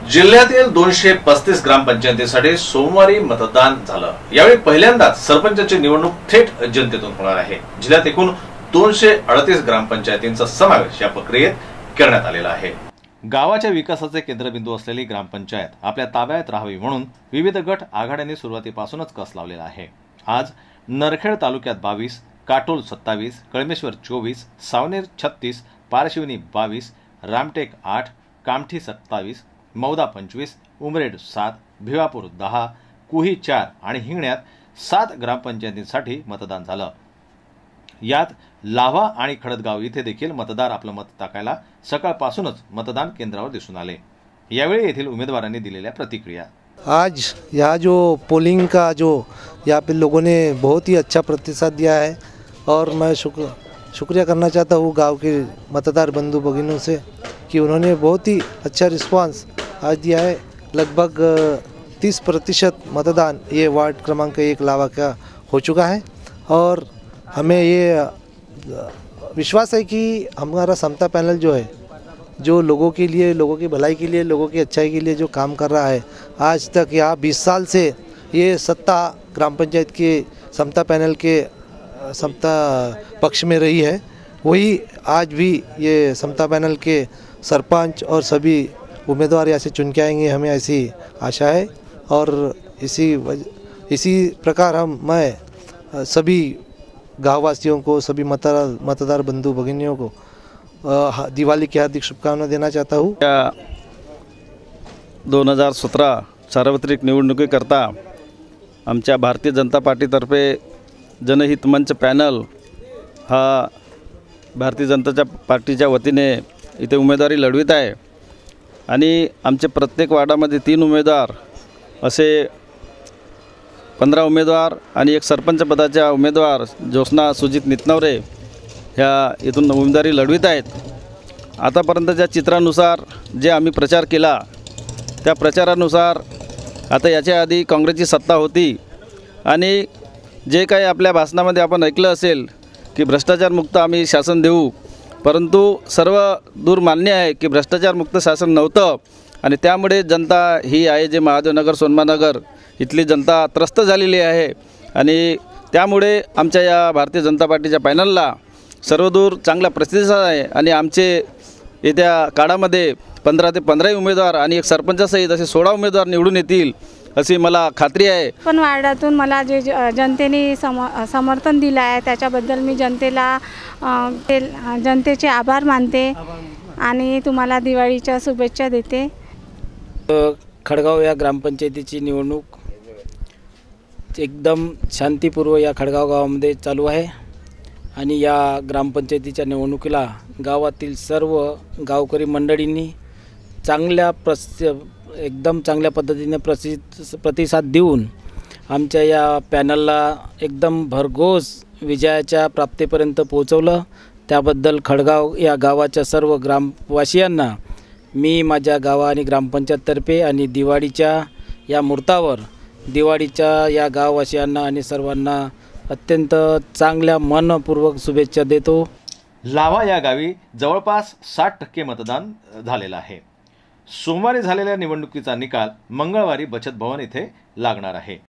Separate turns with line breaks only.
जिल्ह्यातील 235 ग्रामपंचायतीसाठी सोमवारी मतदान झालं। यावेळी पहिल्यांदाच सरपंचाची निवडणूक थेट जनतेतून होणार आहे। जिल्ह्यात एकूण 238 ग्रामपंचायतींचा समावेश या प्रक्रियेत करण्यात आलेला आहे। गावाच्या विकासाचे केंद्रबिंदू असलेली ग्रामपंचायत आपल्या ताब्यात राहावी म्हणून विविध गट आघाड्यांनी सुरुवातीपासूनच कस लावलेला आहे। आज नरखेड तालुक्यात 22, काटोल 27, कळमेश्वर 24, सावनेर 36, पारशिवनी 22, रामटेक 8, कामठी 27, मौदा 25, उमरेड 7, भिवापूर 10, कुही 4 आणि हिंगण्यात 7 ग्रामपंचायतींसाठी मतदान झालं। यात लाव्हा आणि खडदगाव इथे देखील मतदार आपलं मत टाकायला सकाळपासूनच मतदान केंद्रावर दिसून आले। यावेळी येथील उमेदवारांनी दिलेल्या प्रतिक्रिया।
आज यहाँ जो पोलिंग का जो यहाँ पे लोगों ने बहुत ही अच्छा प्रतिसाद दिया है और मैं शुक्रिया करना चाहता हूँ गांव के मतदार बंधु भगिनों से कि उन्होंने बहुत ही अच्छा रिस्पांस आज दिया है। लगभग 30% मतदान ये वार्ड क्रमांक 1 लावा का हो चुका है और हमें ये विश्वास है कि हमारा समता पैनल जो है जो लोगों के लिए, लोगों की भलाई के लिए, लोगों की अच्छाई के लिए जो काम कर रहा है, आज तक यहाँ 20 साल से ये सत्ता ग्राम पंचायत के समता पैनल के समता पक्ष में रही है, वही आज भी ये समता पैनल के सरपंच और सभी उम्मीदवार यहाँ से चुन के आएंगे, हमें ऐसी आशा है। और इसी प्रकार मैं सभी गाँववासियों को, सभी मतदार बंधु भगिनियों को दिवाली की हार्दिक शुभकामनाएं देना चाहता हूँ।
2017 सार्वत्रिक निवडणुकीकरता आमच्या भारतीय जनता पार्टीतर्फे जनहित मंच पॅनल हा भारतीय जनता पार्टीच्या वतीने इथे उमेदवारी लढवित आहे आणि आमचे प्रत्येक वार्डामध्ये 3 उमेदवार असे 15 उमेदवार आणि एक सरपंच पदाच्या उमेदवार ज्योत्स्ना सुजित नितनवरे ह्या इथून उमेदवारी लढवित आहेत। आतापर्यंतच्या चित्रानुसार जे आम्ही प्रचार केला त्या प्रचारानुसार आता याच्या आधी काँग्रेसची सत्ता होती आणि जे काही आपल्या भाषणामध्ये आपण ऐकलं असेल की भ्रष्टाचारमुक्त आम्ही शासन देऊ, परंतु सर्व दूर मान्य आहे की भ्रष्टाचारमुक्त शासन नव्हतं आणि त्यामुळे जनता ही आहे जे महादेवनगर, सोनमानगर इथली जनता त्रस्त झालेली आहे आणि त्यामुळे आमच्या या भारतीय जनता पार्टीच्या पॅनलला सर्वदूर चांगला प्रतिसाद आहे आणि आमचे येत्या काळामध्ये 15 ते 15 उमेदवार आणि एक सरपंचासहित असे 16 उमेदवार निवडून येतील अशी मला खात्री आहे।
पण वार्डातून मला जे जनतेने समर्थन दिलं आहे त्याच्याबद्दल मी जनतेचे आभार मानते आणि तुम्हाला दिवाळीच्या शुभेच्छा देते।
खडगाव या ग्रामपंचायतीची निवडणूक एकदम शांतीपूर्व या खडगाव गावामध्ये चालू आहे आणि या ग्रामपंचायतीच्या निवडणुकीला गावातील सर्व गावकरी मंडळींनी एकदम चांगल्या पद्धतीने प्रतिसाद देऊन आमच्या या पॅनलला एकदम भरघोस विजयाच्या प्राप्तीपर्यंत पोहोचवलं। त्याबद्दल खडगाव या गावाच्या सर्व ग्रामवासियांना मी माझ्या गावा आणि ग्रामपंचायततर्फे आणि दिवाळीच्या या मुहूर्तावर दिवाळीच्या या गाववासियांना आणि सर्वांना अत्यंत चांगल्या मनपूर्वक शुभेच्छा देतो।
लाव्हा या गावी जवळपास 60% मतदान झालेलं आहे। सोमवारी झालेल्या निवडणुकीचा निकाल मंगळवारी बचत भवन इथे लागणार आहे।